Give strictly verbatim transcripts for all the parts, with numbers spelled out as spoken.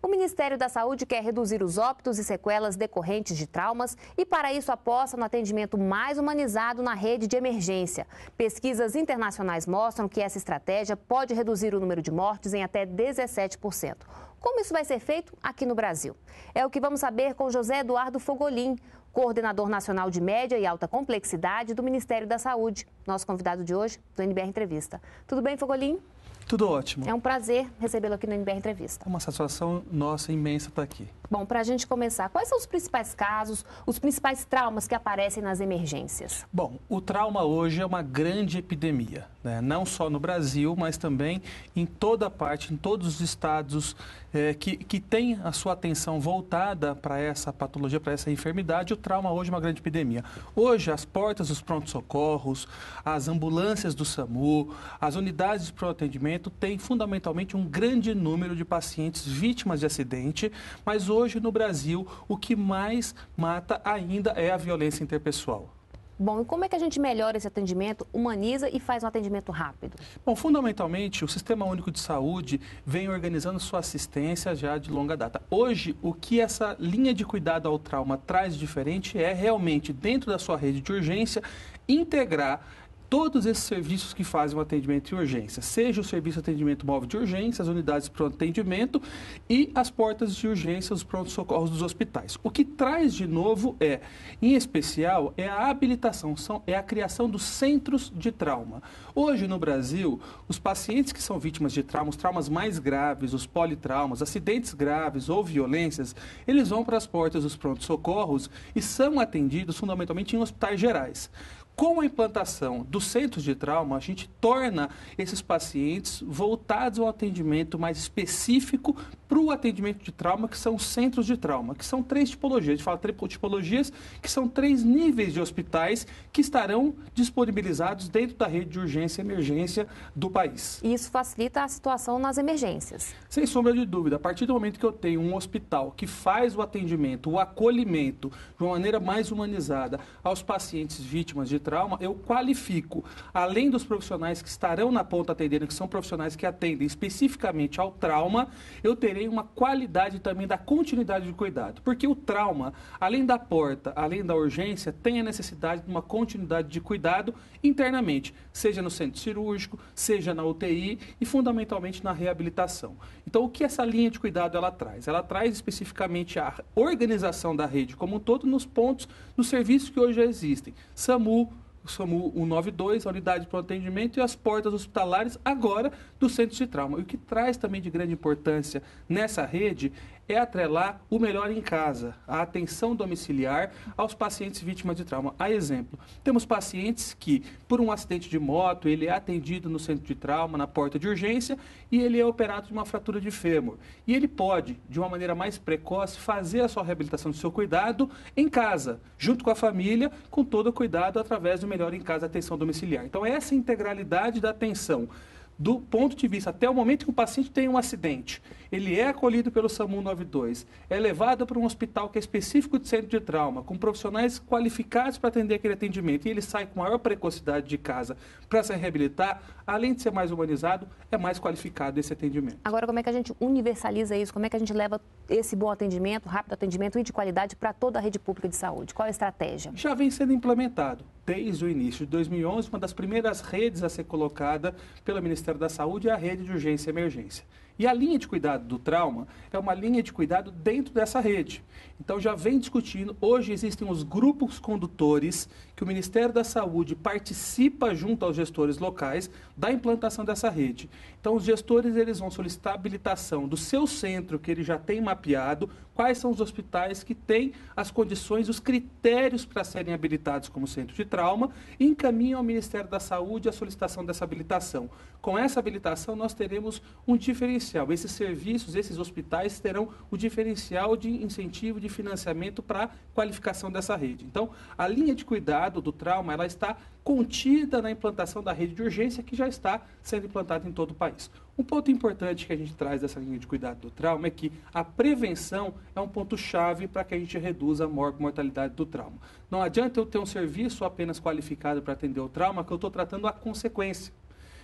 O Ministério da Saúde quer reduzir os óbitos e sequelas decorrentes de traumas e, para isso, aposta no atendimento mais humanizado na rede de emergência. Pesquisas internacionais mostram que essa estratégia pode reduzir o número de mortes em até dezessete por cento. Como isso vai ser feito aqui no Brasil? É o que vamos saber com José Eduardo Fogolin, coordenador nacional de média e alta complexidade do Ministério da Saúde. Nosso convidado de hoje, do N B R Entrevista. Tudo bem, Fogolin? Tudo ótimo. É um prazer recebê-lo aqui no N B R Entrevista. É uma satisfação nossa imensa estar aqui. Bom, para a gente começar, quais são os principais casos, os principais traumas que aparecem nas emergências? Bom, o trauma hoje é uma grande epidemia, né? Não só no Brasil, mas também em toda parte, em todos os estados é, que, que têm a sua atenção voltada para essa patologia, para essa enfermidade. O trauma hoje é uma grande epidemia. Hoje, as portas dos prontos-socorros, as ambulâncias do SAMU, as unidades de pronto atendimento têm fundamentalmente um grande número de pacientes vítimas de acidente, mas hoje Hoje, no Brasil, o que mais mata ainda é a violência interpessoal. Bom, e como é que a gente melhora esse atendimento, humaniza e faz um atendimento rápido? Bom, fundamentalmente, o Sistema Único de Saúde vem organizando sua assistência já de longa data. Hoje, o que essa linha de cuidado ao trauma traz diferente é realmente, dentro da sua rede de urgência, integrar todos esses serviços que fazem o atendimento de urgência, seja o serviço de atendimento móvel de urgência, as unidades de pronto atendimento e as portas de urgência, os prontos-socorros dos hospitais. O que traz de novo é, em especial, é a habilitação, são, é a criação dos centros de trauma. Hoje, no Brasil, os pacientes que são vítimas de trauma, os traumas mais graves, os politraumas, acidentes graves ou violências, eles vão para as portas dos prontos-socorros e são atendidos fundamentalmente em hospitais gerais. Com a implantação dos centros de trauma, a gente torna esses pacientes voltados ao atendimento mais específico para o atendimento de trauma, que são os centros de trauma, que são três tipologias. A gente fala três tipologias, que são três níveis de hospitais que estarão disponibilizados dentro da rede de urgência e emergência do país. E isso facilita a situação nas emergências? Sem sombra de dúvida. A partir do momento que eu tenho um hospital que faz o atendimento, o acolhimento, de uma maneira mais humanizada aos pacientes vítimas de trauma, eu qualifico, além dos profissionais que estarão na ponta atendendo, que são profissionais que atendem especificamente ao trauma, eu terei uma qualidade também da continuidade de cuidado. Porque o trauma, além da porta, além da urgência, tem a necessidade de uma continuidade de cuidado internamente, seja no centro cirúrgico, seja na U T I e fundamentalmente na reabilitação. Então, o que essa linha de cuidado ela traz? Ela traz especificamente a organização da rede como um todo nos pontos, nos serviços que hoje já existem. SAMU, o SAMU cento e noventa e dois, a unidade de pronto atendimento e as portas hospitalares agora do centro de trauma. E o que traz também de grande importância nessa rede é atrelar o melhor em casa, a atenção domiciliar aos pacientes vítimas de trauma. A exemplo, temos pacientes que, por um acidente de moto, ele é atendido no centro de trauma, na porta de urgência, e ele é operado de uma fratura de fêmur. E ele pode, de uma maneira mais precoce, fazer a sua reabilitação do seu cuidado em casa, junto com a família, com todo o cuidado através do melhor em casa, atenção domiciliar. Então, essa integralidade da atenção, do ponto de vista, até o momento que o paciente tem um acidente, ele é acolhido pelo SAMU cento e noventa e dois, é levado para um hospital que é específico de centro de trauma, com profissionais qualificados para atender aquele atendimento, e ele sai com maior precocidade de casa para se reabilitar, além de ser mais humanizado, é mais qualificado esse atendimento. Agora, como é que a gente universaliza isso? Como é que a gente leva esse bom atendimento, rápido atendimento e de qualidade para toda a rede pública de saúde? Qual é a estratégia? Já vem sendo implementado. Desde o início de dois mil e onze, uma das primeiras redes a ser colocada pelo Ministério da Saúde é a rede de urgência e emergência. E a linha de cuidado do trauma é uma linha de cuidado dentro dessa rede. Então, já vem discutindo, hoje existem os grupos condutores que o Ministério da Saúde participa junto aos gestores locais da implantação dessa rede. Então, os gestores eles vão solicitar a habilitação do seu centro que ele já tem mapeado, quais são os hospitais que têm as condições, os critérios para serem habilitados como centro de trauma e encaminham ao Ministério da Saúde a solicitação dessa habilitação. Com essa habilitação, nós teremos um diferencial. Esses serviços, esses hospitais terão o diferencial de incentivo, de financiamento para a qualificação dessa rede. Então, a linha de cuidado do trauma, ela está contida na implantação da rede de urgência que já está sendo implantada em todo o país. Um ponto importante que a gente traz dessa linha de cuidado do trauma é que a prevenção é um ponto-chave para que a gente reduza a mortalidade do trauma. Não adianta eu ter um serviço apenas qualificado para atender o trauma, que eu estou tratando a consequência.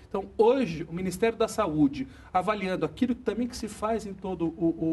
Então, hoje, o Ministério da Saúde, avaliando aquilo também que se faz em todos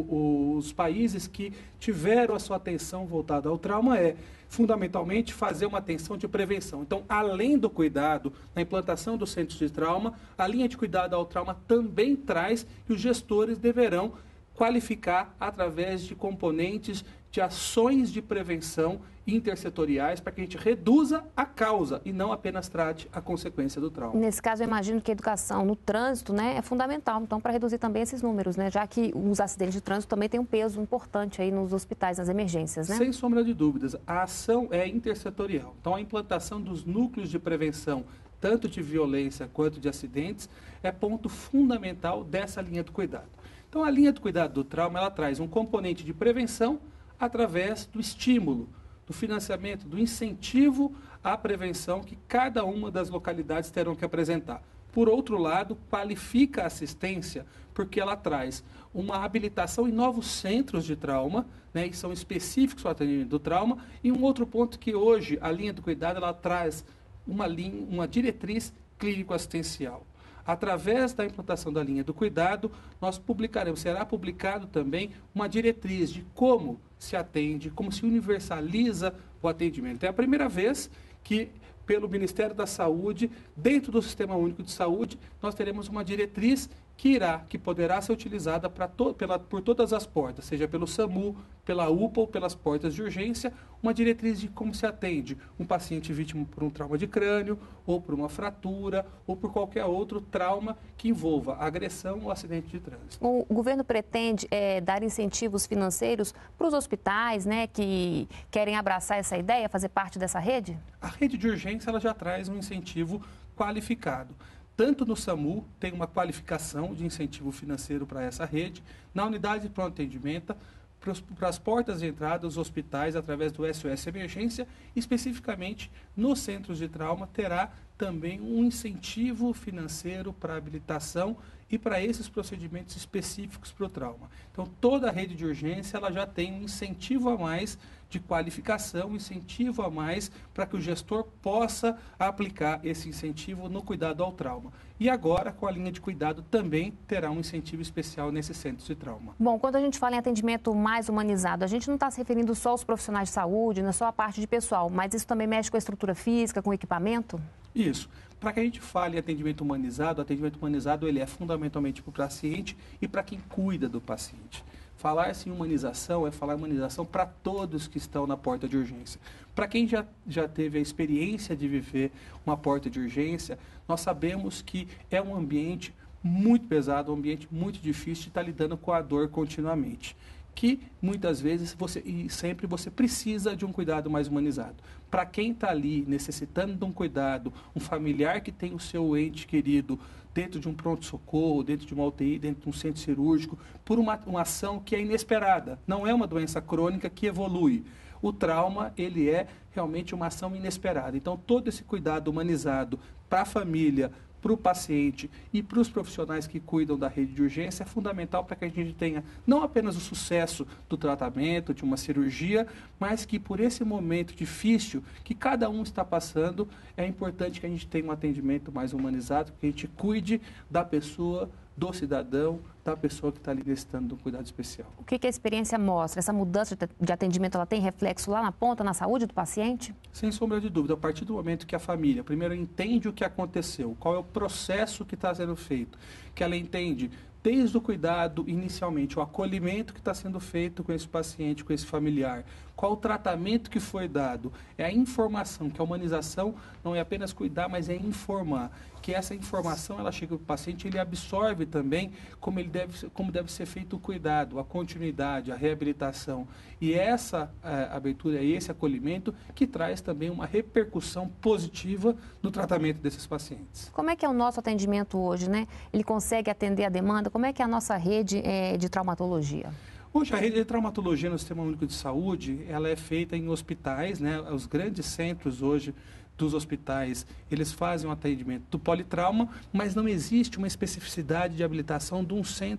os países que tiveram a sua atenção voltada ao trauma, é fundamentalmente fazer uma atenção de prevenção. Então, além do cuidado na implantação dos centros de trauma, a linha de cuidado ao trauma também traz que os gestores deverão qualificar através de componentes de ações de prevenção intersetoriais para que a gente reduza a causa e não apenas trate a consequência do trauma. Nesse caso, eu imagino que a educação no trânsito, né, é fundamental, então, para reduzir também esses números, né, já que os acidentes de trânsito também têm um peso importante aí nos hospitais, nas emergências, né? Sem sombra de dúvidas, a ação é intersetorial. Então, a implantação dos núcleos de prevenção, tanto de violência quanto de acidentes, é ponto fundamental dessa linha do cuidado. Então, a linha do cuidado do trauma, ela traz um componente de prevenção através do estímulo, do financiamento, do incentivo à prevenção que cada uma das localidades terão que apresentar. Por outro lado, qualifica a assistência porque ela traz uma habilitação em novos centros de trauma, né, e são específicos ao atendimento do trauma. E um outro ponto que hoje a linha do cuidado ela traz uma, linha, uma diretriz clínico-assistencial. Através da implantação da linha do cuidado, nós publicaremos, será publicado também uma diretriz de como se atende, como se universaliza o atendimento. É a primeira vez que, pelo Ministério da Saúde, dentro do Sistema Único de Saúde, nós teremos uma diretriz que irá, que poderá ser utilizada para to, pela, por todas as portas, seja pelo SAMU, pela U P A ou pelas portas de urgência, uma diretriz de como se atende um paciente vítima por um trauma de crânio, ou por uma fratura, ou por qualquer outro trauma que envolva agressão ou acidente de trânsito. O governo pretende é, dar incentivos financeiros para os hospitais, né, que querem abraçar essa ideia, fazer parte dessa rede? A rede de urgência ela já traz um incentivo qualificado. Tanto no SAMU, tem uma qualificação de incentivo financeiro para essa rede, na unidade de pronto atendimento, para as portas de entrada dos hospitais, através do S O S Emergência, especificamente nos centros de trauma, terá também um incentivo financeiro para habilitação e para esses procedimentos específicos para o trauma. Então, toda a rede de urgência ela já tem um incentivo a mais de qualificação, um incentivo a mais para que o gestor possa aplicar esse incentivo no cuidado ao trauma. E agora, com a linha de cuidado, também terá um incentivo especial nesses centros de trauma. Bom, quando a gente fala em atendimento mais humanizado, a gente não está se referindo só aos profissionais de saúde, não é só a parte de pessoal, mas isso também mexe com a estrutura física, com o equipamento? Isso. Para que a gente fale em atendimento humanizado, o atendimento humanizado ele é fundamentalmente para o paciente e para quem cuida do paciente. Falar-se em humanização é falar humanização para todos que estão na porta de urgência. Para quem já, já teve a experiência de viver uma porta de urgência, nós sabemos que é um ambiente muito pesado, um ambiente muito difícil de estar lidando com a dor continuamente. Que muitas vezes você, e sempre você precisa de um cuidado mais humanizado. Para quem está ali necessitando de um cuidado, um familiar que tem o seu ente querido dentro de um pronto-socorro, dentro de uma U T I, dentro de um centro cirúrgico, por uma, uma ação que é inesperada, não é uma doença crônica que evolui. O trauma, ele é realmente uma ação inesperada. Então, todo esse cuidado humanizado para a família, para o paciente e para os profissionais que cuidam da rede de urgência é fundamental para que a gente tenha não apenas o sucesso do tratamento, de uma cirurgia, mas que por esse momento difícil que cada um está passando, é importante que a gente tenha um atendimento mais humanizado, que a gente cuide da pessoa, do cidadão, da pessoa que está ali necessitando de um cuidado especial. O que, que a experiência mostra? Essa mudança de atendimento ela tem reflexo lá na ponta, na saúde do paciente? Sem sombra de dúvida. A partir do momento que a família, primeiro, entende o que aconteceu, qual é o processo que está sendo feito, que ela entende desde o cuidado inicialmente, o acolhimento que está sendo feito com esse paciente, com esse familiar, qual o tratamento que foi dado, é a informação, que a humanização não é apenas cuidar, mas é informar, que essa informação ela chega para o paciente, ele absorve também como, ele deve, como deve ser feito o cuidado, a continuidade, a reabilitação. E essa é, abertura, esse acolhimento que traz também uma repercussão positiva no tratamento desses pacientes. Como é que é o nosso atendimento hoje, né? Ele consegue atender a demanda? Como é que é a nossa rede é, de traumatologia? Hoje, a rede de traumatologia no Sistema Único de Saúde, ela é feita em hospitais, né? Os grandes centros hoje dos hospitais, eles fazem um atendimento do politrauma, mas não existe uma especificidade de habilitação de um centro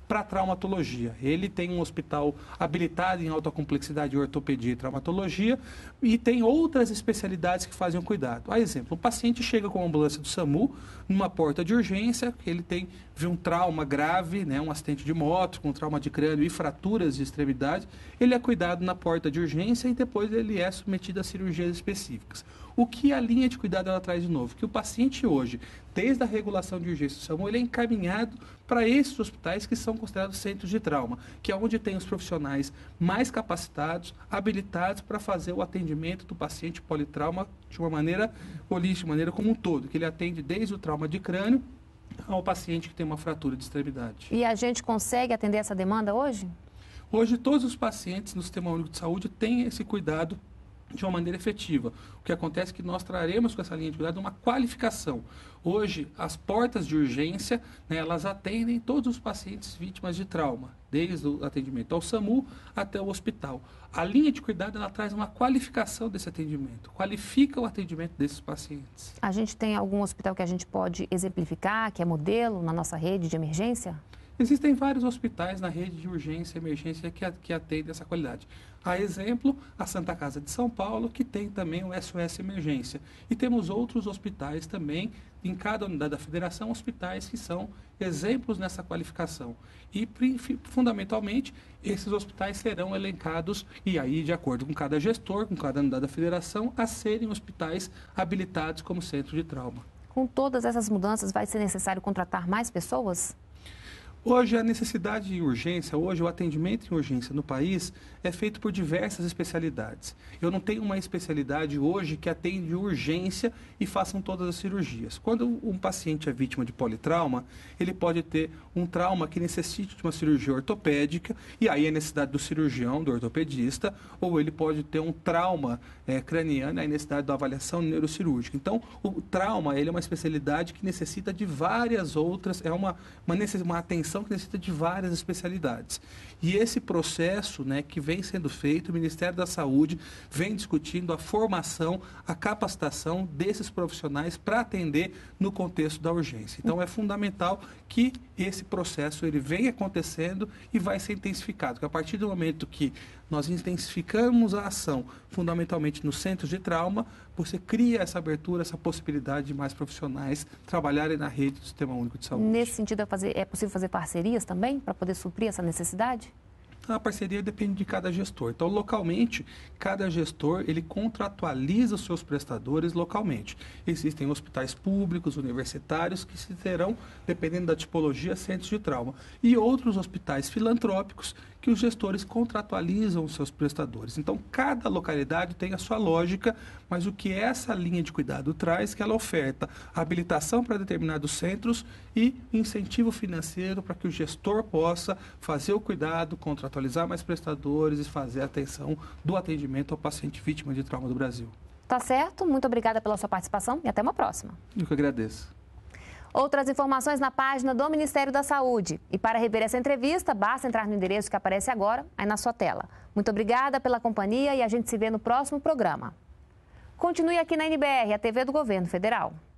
para traumatologia. Ele tem um hospital habilitado em alta complexidade, ortopedia e traumatologia, e tem outras especialidades que fazem o cuidado. A exemplo, o paciente chega com a ambulância do SAMU, numa porta de urgência, ele tem viu um trauma grave, né, um acidente de moto, com trauma de crânio e fraturas de extremidade, ele é cuidado na porta de urgência e depois ele é submetido a cirurgias específicas. O que a linha de cuidado ela traz de novo? Que o paciente hoje, desde a regulação de urgência do SAMU, ele é encaminhado para esses hospitais que são considerados centros de trauma, que é onde tem os profissionais mais capacitados, habilitados para fazer o atendimento do paciente politrauma de uma maneira holística, de maneira como um todo, que ele atende desde o trauma de crânio ao paciente que tem uma fratura de extremidade. E a gente consegue atender essa demanda hoje? Hoje, todos os pacientes no Sistema Único de Saúde têm esse cuidado de uma maneira efetiva. O que acontece é que nós traremos com essa linha de cuidado uma qualificação. Hoje, as portas de urgência, né, elas atendem todos os pacientes vítimas de trauma, desde o atendimento ao SAMU até o hospital. A linha de cuidado, ela traz uma qualificação desse atendimento, qualifica o atendimento desses pacientes. A gente tem algum hospital que a gente pode exemplificar, que é modelo na nossa rede de emergência? Existem vários hospitais na rede de urgência e emergência que, que atendem essa qualidade. A exemplo, a Santa Casa de São Paulo, que tem também o S O S Emergência. E temos outros hospitais também, em cada unidade da federação, hospitais que são exemplos nessa qualificação. E, fundamentalmente, esses hospitais serão elencados, e aí, de acordo com cada gestor, com cada unidade da federação, a serem hospitais habilitados como centro de trauma. Com todas essas mudanças, vai ser necessário contratar mais pessoas? Hoje, a necessidade de urgência, hoje o atendimento em urgência no país é feito por diversas especialidades. Eu não tenho uma especialidade hoje que atende urgência e façam todas as cirurgias. Quando um paciente é vítima de politrauma, ele pode ter um trauma que necessite de uma cirurgia ortopédica, e aí a necessidade do cirurgião, do ortopedista, ou ele pode ter um trauma é, craniano, aí a necessidade da avaliação neurocirúrgica. Então, o trauma ele é uma especialidade que necessita de várias outras, é uma, uma, uma atenção que necessita de várias especialidades. E esse processo, né, que vem sendo feito, o Ministério da Saúde vem discutindo a formação, a capacitação desses profissionais para atender no contexto da urgência. Então, é fundamental que esse processo ele venha acontecendo e vai ser intensificado. Que a partir do momento que nós intensificamos a ação, fundamentalmente nos centros de trauma, você cria essa abertura, essa possibilidade de mais profissionais trabalharem na rede do Sistema Único de Saúde. Nesse sentido, é, fazer, é possível fazer parcerias também para poder suprir essa necessidade? A parceria depende de cada gestor. Então, localmente, cada gestor ele contratualiza os seus prestadores localmente. Existem hospitais públicos, universitários, que se terão, dependendo da tipologia, centros de trauma. E outros hospitais filantrópicos que os gestores contratualizam os seus prestadores. Então, cada localidade tem a sua lógica, mas o que essa linha de cuidado traz, que ela oferta habilitação para determinados centros e incentivo financeiro para que o gestor possa fazer o cuidado, contratualizar mais prestadores e fazer a atenção do atendimento ao paciente vítima de trauma do Brasil. Tá certo, muito obrigada pela sua participação e até uma próxima. Eu que agradeço. Outras informações na página do Ministério da Saúde. E para rever essa entrevista, basta entrar no endereço que aparece agora, aí na sua tela. Muito obrigada pela companhia e a gente se vê no próximo programa. Continue aqui na N B R, a T V do Governo Federal.